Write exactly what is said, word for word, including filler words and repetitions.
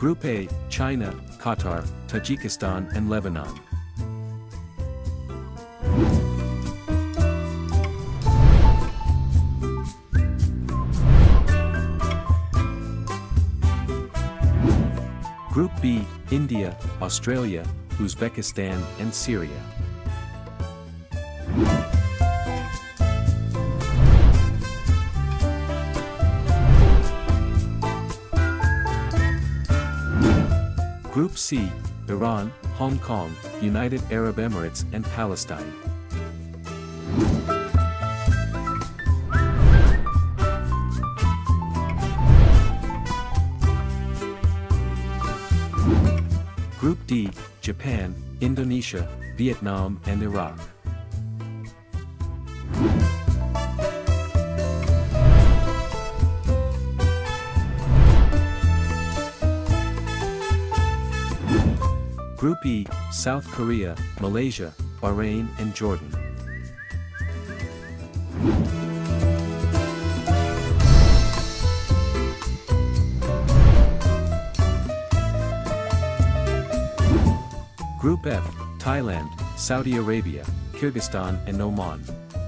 Group A, China, Qatar, Tajikistan and Lebanon. Group B, India, Australia, Uzbekistan and Syria. Group C, Iran, Hong Kong, United Arab Emirates and Palestine. Group D, Japan, Indonesia, Vietnam and Iraq. Group E, South Korea, Malaysia, Bahrain and Jordan. Group F, Thailand, Saudi Arabia, Kyrgyzstan and Oman.